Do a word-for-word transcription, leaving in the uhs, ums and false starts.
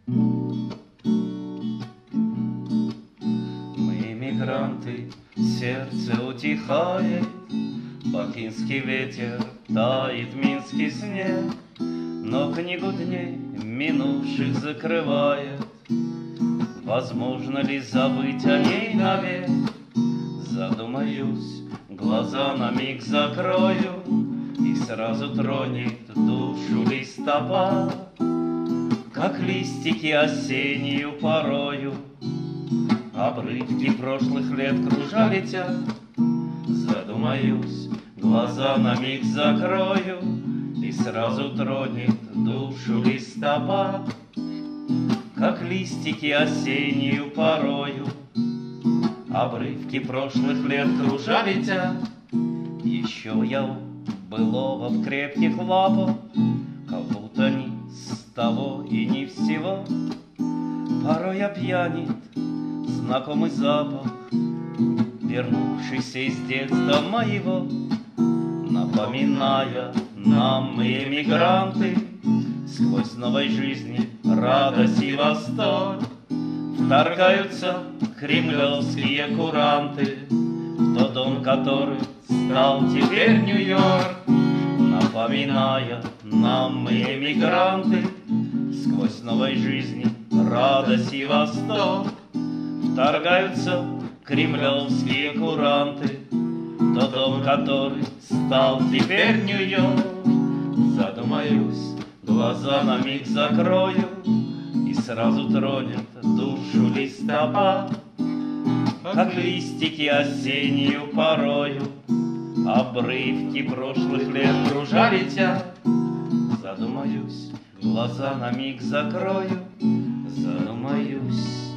Мы эмигранты, сердце утихает, бакинский ветер тает минский снег, но книгу дней минувших закрывает. Возможно ли забыть о ней навек? Задумаюсь, глаза на миг закрою, и сразу тронет душу листопад, как листики осеннюю порою. Обрывки прошлых лет кружа летят. Задумаюсь, глаза на миг закрою, и сразу тронет душу листопад, как листики осеннюю порою. Обрывки прошлых лет кружа летят. Еще я у былого в крепких лапах, как будто ни с того и ни всего. Порой опьянит знакомый запах, вернувшийся из детства моего, напоминая нам, мы эмигранты, сквозь новой жизни радость и восторг. Вторгаются кремлевские куранты в тот дом, который стал теперь Нью-Йорк, напоминая нам, мы эмигранты, сквозь новой жизни радость и восторг. Вторгаются кремлевские куранты в тот дом, который стал теперь Нью-Йорк. Задумаюсь, глаза на миг закрою, и сразу тронет душу листопад, как листики осеннюю порою. Обрывки прошлых лет кружа летят. Задумаюсь, глаза на миг закрою, задумаюсь.